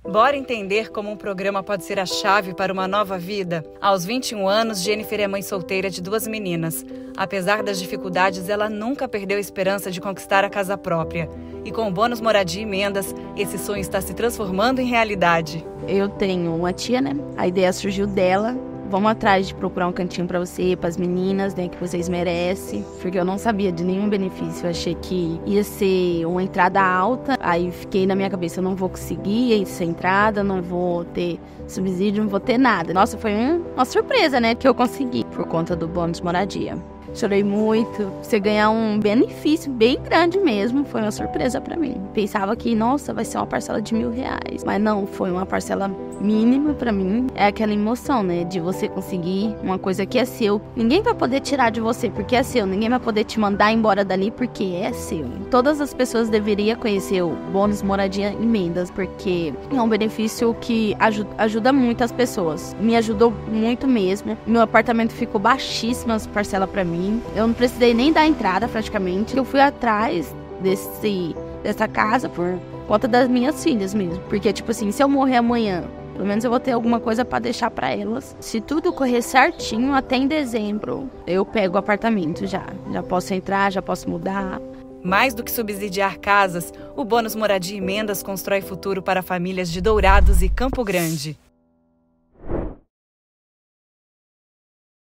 Bora entender como um programa pode ser a chave para uma nova vida? Aos 21 anos, Jennifer é mãe solteira de 2 meninas. Apesar das dificuldades, ela nunca perdeu a esperança de conquistar a casa própria. E com o bônus moradia e emendas, esse sonho está se transformando em realidade. Eu tenho uma tia, né? A ideia surgiu dela. Vamos atrás de procurar um cantinho pra você, pras meninas, né, que vocês merecem. Porque eu não sabia de nenhum benefício. Eu achei que ia ser uma entrada alta. Aí fiquei na minha cabeça, eu não vou conseguir essa entrada, não vou ter subsídio, não vou ter nada. Nossa, foi uma surpresa, né, que eu consegui por conta do bônus moradia. Chorei muito. Você ganhar um benefício bem grande mesmo, foi uma surpresa pra mim. Pensava que, nossa, vai ser uma parcela de R$1.000. Mas não, foi uma parcela mínima pra mim. É aquela emoção, né, de você conseguir uma coisa que é seu. Ninguém vai poder tirar de você porque é seu. Ninguém vai poder te mandar embora dali porque é seu. Todas as pessoas deveriam conhecer o bônus moradia emendas, porque é um benefício que ajuda muito as pessoas. Me ajudou muito mesmo. Meu apartamento ficou baixíssima as parcelas pra mim. Eu não precisei nem dar entrada praticamente. Eu fui atrás dessa casa por conta das minhas filhas mesmo. Porque, tipo assim, se eu morrer amanhã, pelo menos eu vou ter alguma coisa pra deixar pra elas. Se tudo correr certinho, até em dezembro, eu pego o apartamento já. Já posso entrar, já posso mudar. Mais do que subsidiar casas, o bônus moradia e emendas constrói futuro para famílias de Dourados e Campo Grande.